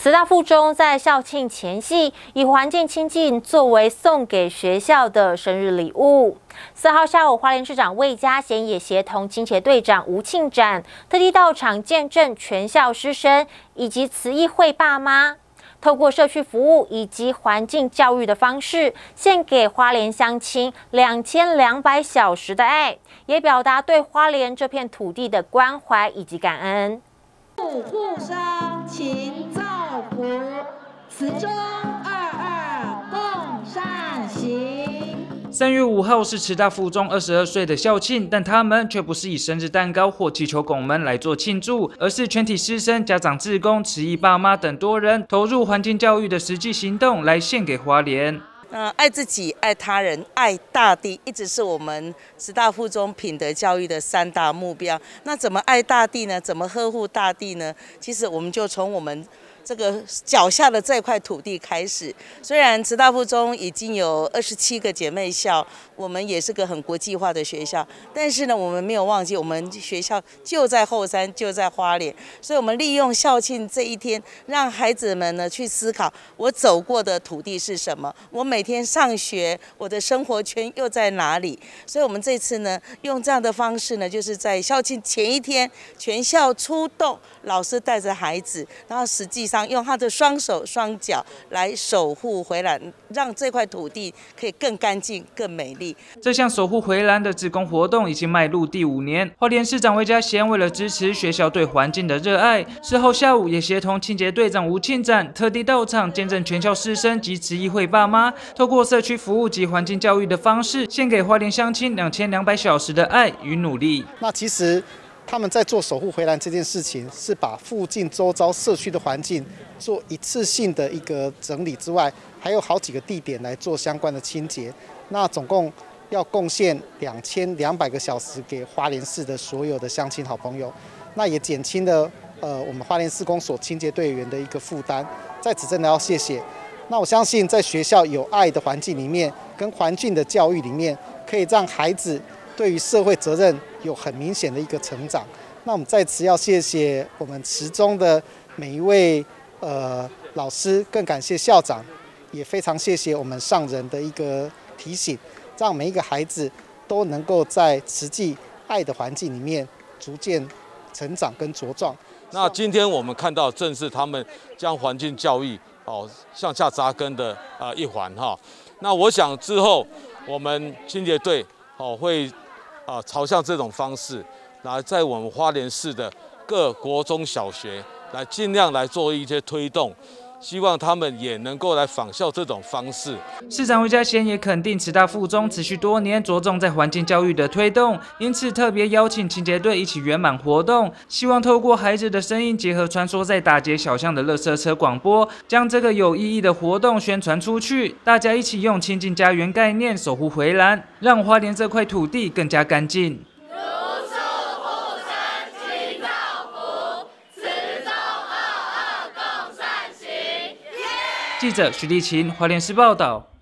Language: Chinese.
慈大附中在校庆前夕，以环境清净作为送给学校的生日礼物。4号下午，花莲市长魏家贤也协同清洁队长吴庆展，特地到场见证全校师生以及慈义会爸妈，透过社区服务以及环境教育的方式，献给花莲乡亲2200小时的爱，也表达对花莲这片土地的关怀以及感恩。 互生勤造福，慈中22共善行。 3月5号是慈大附中22岁的校庆，但他们却不是以生日蛋糕或气球拱门来做庆祝，而是全体师生、家长、志工、慈义爸妈等多人投入环境教育的实际行动，来献给花莲。 爱自己、爱他人、爱大地，一直是我们慈大附中品德教育的3大目标。那怎么爱大地呢？怎么呵护大地呢？其实我们就从我们这个脚下的这块土地开始。虽然慈大附中已经有27个姐妹校，我们也是个很国际化的学校，但是呢，我们没有忘记我们学校就在后山，就在花莲，所以我们利用校庆这一天，让孩子们呢去思考我走过的土地是什么，我每天上学，我的生活圈又在哪里？所以我们这次呢，用这样的方式呢，就是在校庆前一天，全校出动，老师带着孩子，然后实际上用他的双手双脚来守护回来，让这块土地可以更干净、更美丽。 这项守护回蓝的志工活动已经迈入第5年。花莲市长魏家贤为了支持学校对环境的热爱，4号下午也协同清洁队长吴庆展特地到场见证全校师生及慈义会爸妈，透过社区服务及环境教育的方式，献给花莲乡亲2200小时的爱与努力。 那其实他们在做守护回蓝这件事情，是把附近周遭社区的环境做一次性的一个整理之外，还有好几个地点来做相关的清洁。那总共要贡献2200个小时给花莲市的所有的乡亲好朋友，那也减轻了我们花莲市公所清洁队员的一个负担。在此真的要谢谢。那我相信在学校有爱的环境里面，跟环境的教育里面，可以让孩子对于社会责任有很明显的一个成长。那我们在此要谢谢我们慈中的每一位老师，更感谢校长，也非常谢谢我们上人的一个提醒，让每一个孩子都能够在慈济爱的环境里面逐渐成长跟茁壮。 那今天我们看到，正是他们将环境教育向下扎根的一环哈。那我想之后我们清洁队会朝向这种方式，来在我们花莲市的各国中小学来尽量来做一些推动。希望他们也能够来仿效这种方式。 市长魏家贤也肯定慈大附中持续多年着重在环境教育的推动，因此特别邀请清洁队一起圆满活动，希望透过孩子的声音，结合穿梭在大街小巷的垃圾车广播，将这个有意义的活动宣传出去。大家一起用亲近家园概念守护回蓝，让花莲这块土地更加干净。记者徐立琴，花莲市报道。